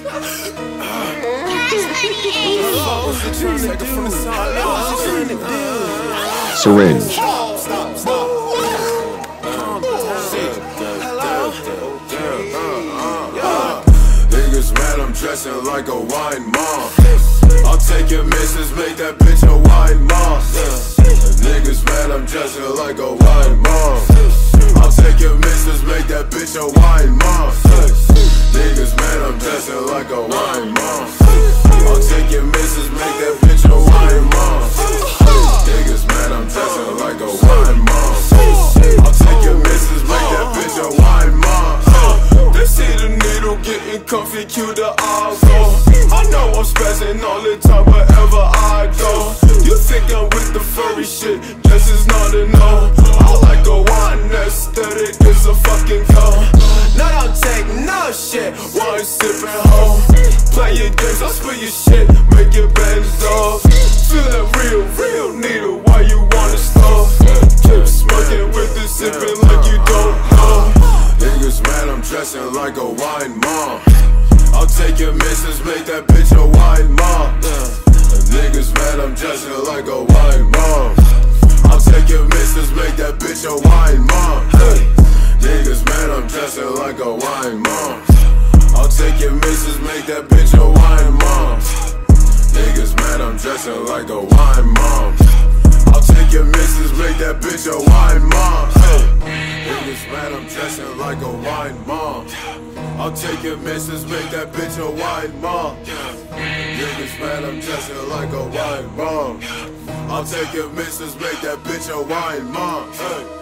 Syringe. Niggas mad, I'm dressing like a wine mom. I'll take your missus, make that bitch a wine mom. Niggas mad, I'm dressing like a wine mom. I'll take your missus, make that bitch a wine mom. Niggas mad, I'm dressing like a wine mom. I'll take your missus, make that bitch a wine mom. Niggas mad, I'm dressing like a wine mom. I'll take your missus, make that bitch a wine mom. They see the needle getting comfy, cue the eyeball. I know I'm spazzing all the time wherever I go. You think I'm with the furry shit, guess it's not a no. I like a wine aesthetic, it's a fucking cone. Now don't take no shit, wine sipping home. Play your games, I'll spill your shit, make it bend off. Feel that real needle, why you wanna stop? Keep smoking with it, sipping like you don't know. Niggas mad, I'm dressing like a wine mom. I'll take your missus, make that bitch a wine mom. Niggas mad, I'm dressing like a wine mom. I'll take your missus, make that bitch a wine mom. Niggas mad, I'm dressing like a wine mom. I'll take your missus, make that bitch a wine mom. Niggas mad, I'm dressing like a wine mom. I'll take your missus, make that bitch a wine mom. Niggas mad, I'm dressing like a wine mom. I'll take your missus, make that bitch a wine mom. Niggas mad, I'm dressing like a wine mom. I'll take your missus, make that bitch a wine mom.